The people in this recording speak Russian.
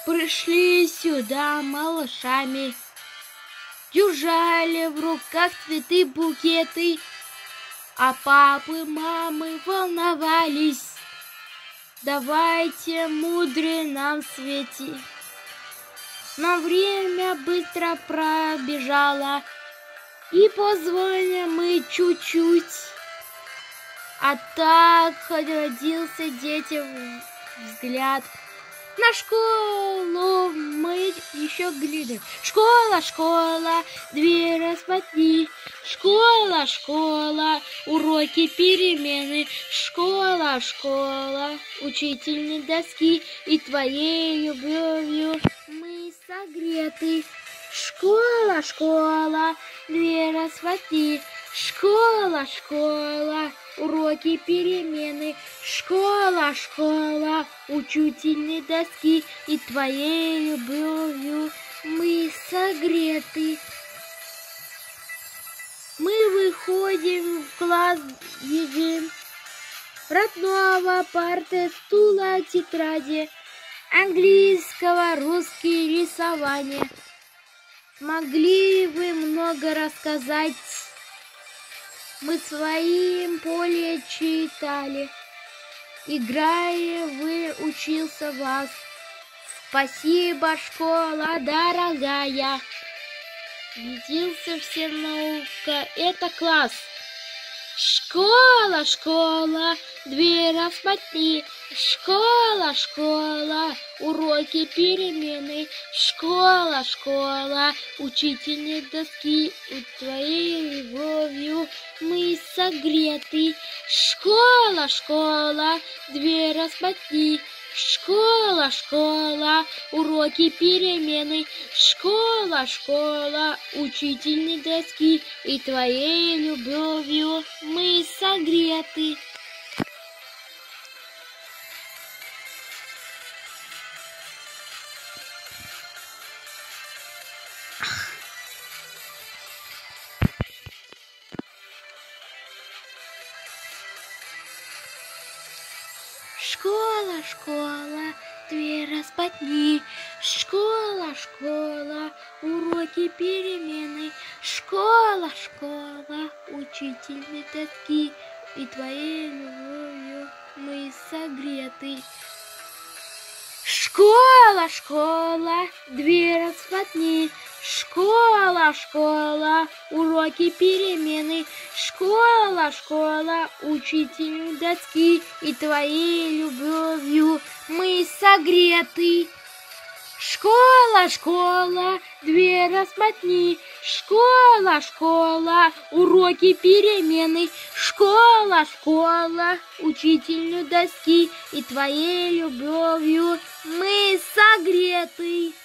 пришли сюда малышами, держали в руках цветы, букеты, а папы, мамы волновались. Давайте, мудрые нам свети. Но время быстро пробежало, и позволим мы чуть-чуть. А так родился детям взгляд. На школу мы еще глядим. Школа, школа, дверь распахни. Школа, школа, уроки, перемены. Школа, школа, учительные доски. И твоей любовью мы согреты. Школа, школа, дверь распахни. Школа, школа, уроки, перемены. Школа, школа, учительные доски. И твоей любовью мы согреты. Мы выходим в класс, бежим. Родного, парты, стула, тетради. Английского, русский, рисование. Могли вы много рассказать. Мы своим поле читали. Играя, вы учился вас. Спасибо, школа дорогая. Убедился всем наука, это класс. Школа, школа, дверь распахни. Школа, школа, уроки, перемены. Школа, школа, учительные доски. И твоей любовью мы согреты. Школа, школа, дверь распахни. Школа, школа, уроки, перемены. Школа, школа, учительные доски. И твоей любовью мы согреты. Школа, школа, дверь распахни. Школа, школа, уроки, перемены. Школа, школа, учительные доски. И твоей любовью мы согреты. Школа, школа, дверь распахни. Школа, школа, уроки, перемены. Школа, школа, учительные доски. И твоей любовью мы согреты. Школа, школа, дверь распахни. Школа, школа, уроки, перемены. Школа, школа, учительные доски. И твоей любовью мы согреты.